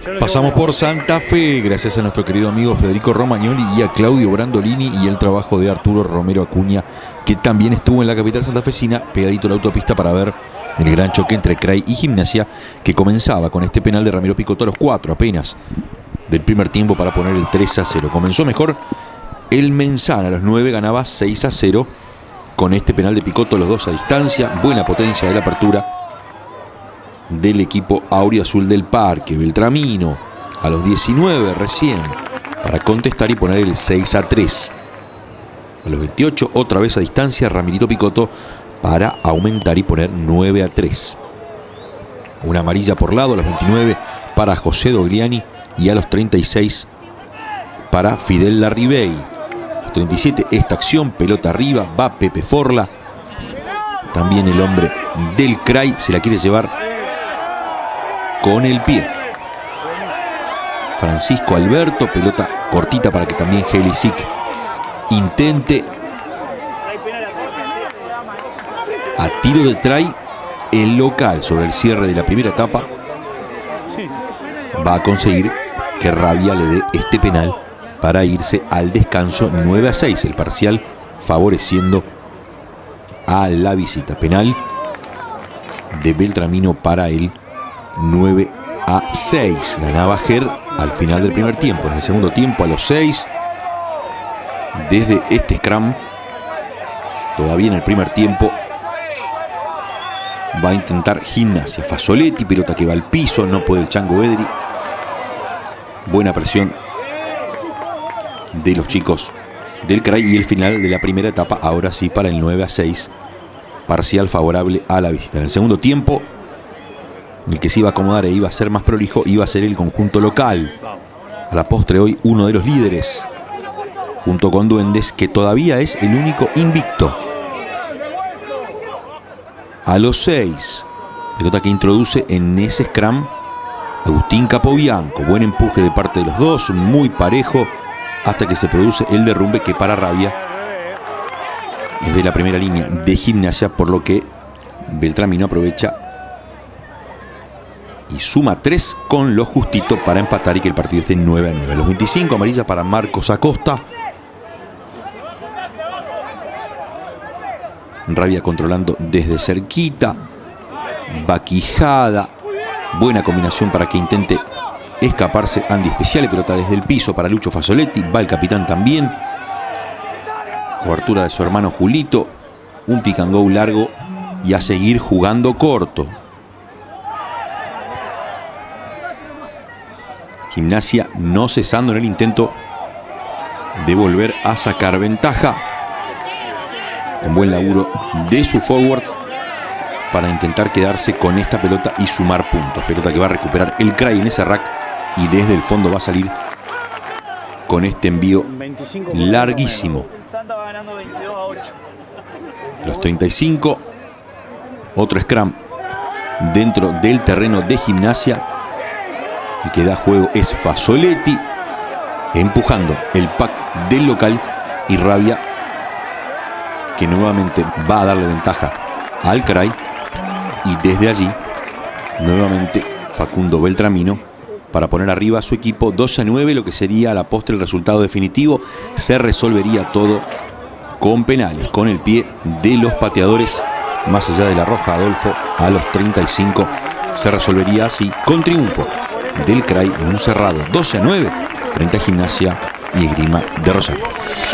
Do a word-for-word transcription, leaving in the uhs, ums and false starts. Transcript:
Pasamos por Santa Fe, gracias a nuestro querido amigo Federico Romagnoli y a Claudio Brandolini y el trabajo de Arturo Romero Acuña, que también estuvo en la capital santafesina, pegadito a la autopista para ver el gran choque entre Cray y Gimnasia, que comenzaba con este penal de Ramiro Picotto a los cuatro apenas del primer tiempo para poner el tres a cero. Comenzó mejor el Mensana, a los nueve ganaba seis a cero con este penal de Picotto, los dos a distancia, buena potencia de la apertura del equipo auriazul del Parque. Beltramino a los diecinueve recién para contestar y poner el seis a tres. A los veintiocho otra vez a distancia Ramirito Picotto para aumentar y poner nueve a tres. Una amarilla por lado a los veintinueve para José Dogliani y a los treinta y seis para Fidel Larribey. A los treinta y siete esta acción, pelota arriba, va Pepe Forla. También el hombre del Cray se la quiere llevar con el pie. Francisco Alberto, pelota cortita para que también Helisic intente. A tiro de try, el local sobre el cierre de la primera etapa va a conseguir que Rabia le dé este penal para irse al descanso. Nueve a seis el parcial, favoreciendo a la visita. Penal de Beltramino para el nueve a seis. Ganaba Ger al final del primer tiempo. En el segundo tiempo, a los seis, desde este scrum, todavía en el primer tiempo, va a intentar Gimnasia. Fazzoletti, pelota que va al piso, no puede el Chango Edri. Buena presión de los chicos del Cray y el final de la primera etapa, ahora sí, para el nueve a seis, parcial favorable a la visita. En el segundo tiempo, el que se iba a acomodar e iba a ser más prolijo iba a ser el conjunto local. A la postre hoy uno de los líderes, junto con Duendes, que todavía es el único invicto. A los seis, pelota que introduce en ese scrum Agustín Capobianco. Buen empuje de parte de los dos, muy parejo, hasta que se produce el derrumbe que para Rabia es de la primera línea de Gimnasia, por lo que Beltramino aprovecha y suma tres con lo justito para empatar y que el partido esté nueve a nueve. A los veinticinco, amarilla para Marcos Acosta. Rabia controlando desde cerquita. Vaquijada. Buena combinación para que intente escaparse Andy Speciale. Pelota desde el piso para Lucho Fazzoletti. Va el capitán también. Cobertura de su hermano Julito. Un pick and go largo y a seguir jugando corto. Gimnasia no cesando en el intento de volver a sacar ventaja. Un buen laburo de sus forwards para intentar quedarse con esta pelota y sumar puntos. Pelota que va a recuperar el Cray en ese rack y desde el fondo va a salir con este envío larguísimo. A los treinta y cinco, otro scrum dentro del terreno de Gimnasia. El que da juego es Fazzoletti, empujando el pack del local, y Rabia, que nuevamente va a darle ventaja al Cray. Y desde allí, nuevamente Facundo Beltramino para poner arriba a su equipo doce a nueve, lo que sería a la postre el resultado definitivo. Se resolvería todo con penales, con el pie de los pateadores, más allá de la roja, Adolfo, a los treinta y cinco. Se resolvería así con triunfo del Cray en un cerrado doce a nueve frente a Gimnasia y Esgrima de Rosario.